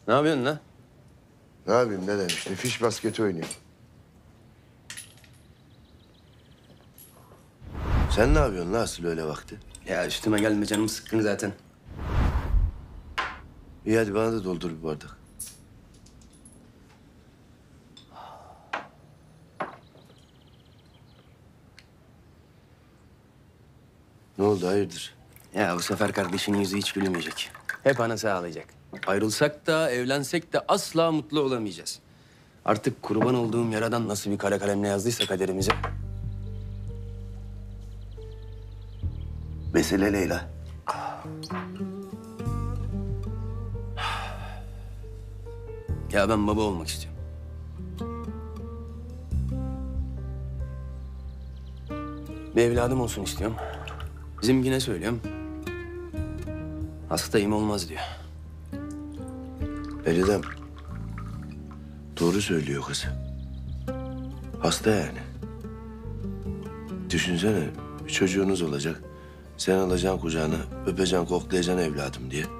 Ne yapıyorsun lan? Ne yapayım dedem işte fiş basket oynuyor. Sen ne yapıyorsun lan asıl öyle vakti? Ya üstüme gelme, canım sıkkın zaten. İyi hadi bana da doldur bir bardak. Ne oldu hayırdır? Ya bu sefer kardeşinin yüzü hiç gülmeyecek. Hep anası ağlayacak. Ayrılsak da evlensek de asla mutlu olamayacağız. Artık kurban olduğum yaradan nasıl bir kara kalemle yazdıysa kaderimize. Mesele Leyla. Ya ben baba olmak istiyorum. Bir evladım olsun istiyorum. Bizimkine söylüyorum. Hastayım, olmaz diyor. Dedem doğru söylüyor kız. Hasta yani. Düşünsene bir çocuğunuz olacak. Sen alacaksın kucağına, öpeceksin, koklayacaksın evladım diye.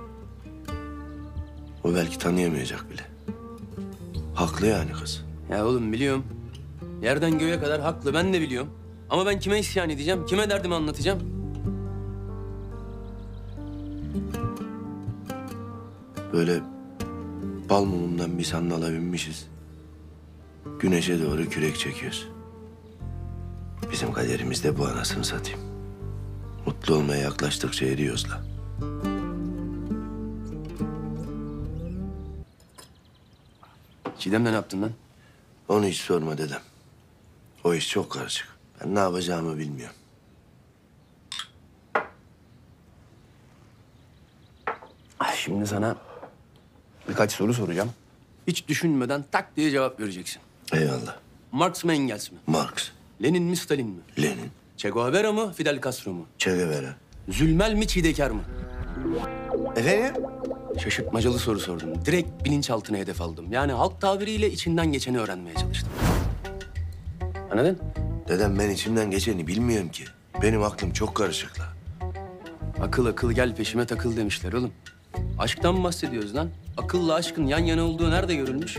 O belki tanıyamayacak bile. Haklı yani kız. Ya oğlum biliyorum. Yerden göğe kadar haklı, ben de biliyorum. Ama ben kime isyan edeceğim, kime derdimi anlatacağım? Böyle bal mumundan bir sandala binmişiz. Güneşe doğru kürek çekiyoruz. Bizim kaderimiz de bu, anasını satayım. Mutlu olmaya yaklaştıkça eriyoruz la. Çiğdem'le ne yaptın lan? Onu hiç sorma dedem. O iş çok karışık. Ben ne yapacağımı bilmiyorum. Şimdi sana birkaç soru soracağım. Hiç düşünmeden tak diye cevap vereceksin. Eyvallah. Marx mı Engels mi? Marx, Lenin mi Stalin mi? Lenin, Che Guevara mı Fidel Castro mu? Che Guevara. Zülmel mi Çiğdekar mı? Efendim? Şaşırtmacalı soru sordum. Direkt bilinçaltına hedef aldım. Yani halk tabiriyle içinden geçeni öğrenmeye çalıştım. Anladın? Dedem ben içimden geçeni bilmiyorum ki. Benim aklım çok karışık la. Akıl akıl gel peşime takıl demişler oğlum. Aşktan mı bahsediyoruz lan? Akılla aşkın yan yana olduğu nerede görülmüş?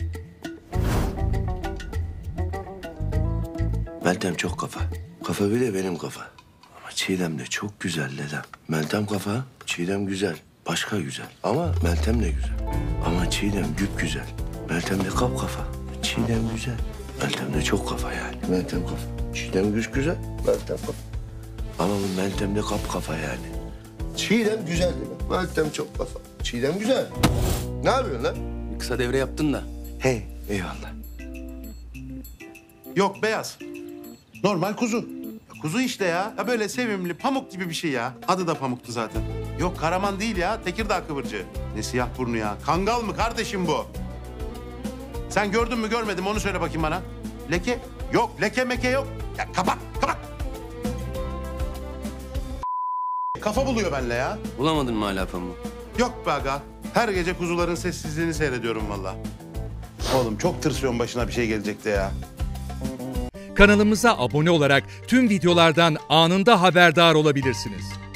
Meltem çok kafa. Kafa bile benim kafa. Ama Çiğdem de çok güzel dedem. Meltem kafa, Çiğdem güzel. Başka güzel. Ama Meltem de güzel. Ama Çiğdem güp güzel. Meltem de kap kafa. Çiğdem güzel. Meltem de çok kafa yani. Meltem kafa. Çiğdem güzel. Meltem kafa. Ama bu Meltem de kap kafa yani. Çiğdem güzel dedim. Meltem çok kafa. Çiğdem güzel. Ne yapıyorsun lan? Bir kısa devre yaptın da. Hey, eyvallah. Yok beyaz. Normal kuzu. Kuzu işte ya. Ya böyle sevimli, pamuk gibi bir şey ya. Adı da pamuktu zaten. Yok Karaman değil ya, Tekirdağ kıvırcığı. Ne siyah burnu ya. Kangal mı kardeşim bu? Sen gördün mü görmedin mi onu söyle bakayım bana. Leke? Yok, leke meke yok. Ya kapat, kapat. Kafa buluyor benimle ya. Bulamadın mı hala pamuğu? Yok be aga. Her gece kuzuların sessizliğini seyrediyorum vallahi. Oğlum çok tırsıyorum başına bir şey gelecek de ya. Kanalımıza abone olarak tüm videolardan anında haberdar olabilirsiniz.